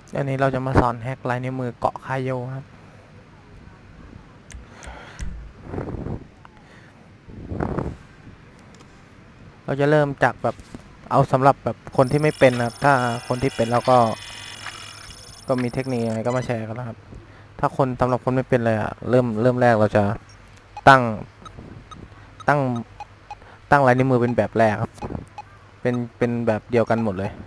อันนี้เราจะมาสอนแฮกลายนิ้วมือเกาะคาโยครับเราจะเริ่มจากแบบเอาสำหรับแบบคนที่ไม่เป็นนะครับถ้าคนที่เป็นแล้วก็มีเทคนิคยังไงก็มาแชร์กันนะครับถ้าคนสำหรับคนไม่เป็นเลยอะเริ่มแรกเราจะตั้งตั้งตั้งลายนิ้วมือเป็นแบบแรกครับเป็นแบบเดียวกันหมดเลย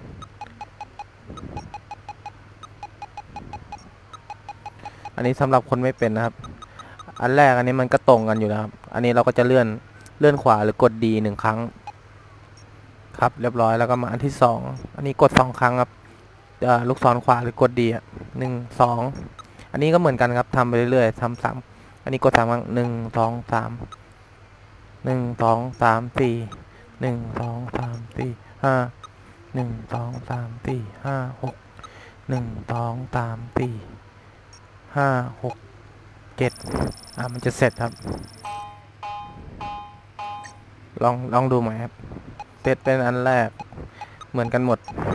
อันนี้สำหรับคนไม่เป็นนะครับอันแรกอันนี้มันก็ตรงกันอยู่แล้วครับอันนี้เราก็จะเลื่อนขวาหรือกดดี1 ครั้งครับเรียบร้อยแล้วก็มาอันที่2อันนี้กด2 ครั้งครับลูกศรขวาหรือกดดี1 2อันนี้ก็เหมือนกันครับทำไปเรื่อยๆทำ3อันนี้กด3 ครั้ง1 2 3 1 2 3 4 1 2 3 4 5 1 2 3 4 5 6 1 2 3 4 5 6 7มันจะเสร็จครับลองดูไหมครับเซตเป็นอันแรกเหมือนกันหมด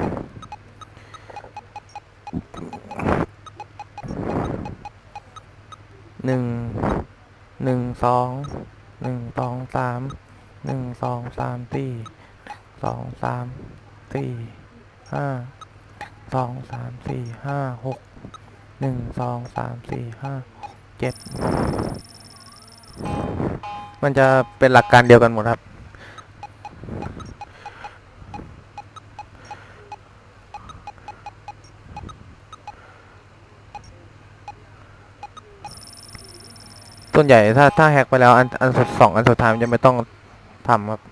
1 2 3 1 2 3 4 5 2 3 4 5 6 1 2 3 4 5 6 7มันจะเป็นหลักการเดียวกันหมดครับส่วนใหญ่ถ้าแฮกไปแล้วอัน2 อันสุดท้ายมันจะไม่ต้องทำครับ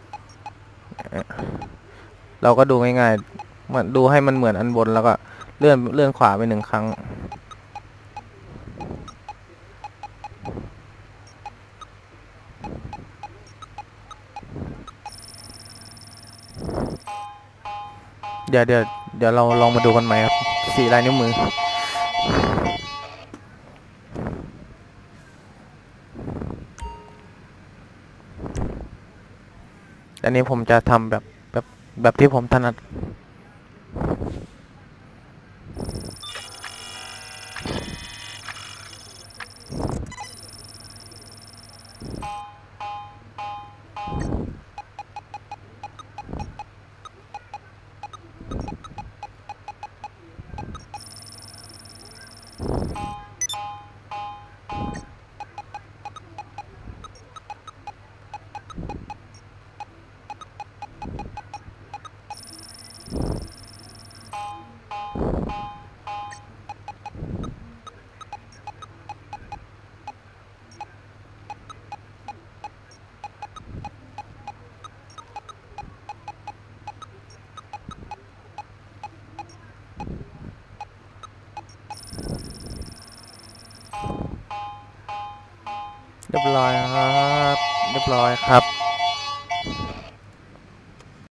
เราก็ดูง่ายๆมันดูให้มันเหมือนอันบนแล้วก็เลื่อนขวาไป1 ครั้งเดี๋ยวเราลองมาดูกันใหม่ครับสีลายนิ้วมืออันนี้ผมจะทำแบบที่ผมถนัดเรียบร้อยครับเรียบร้อยครับ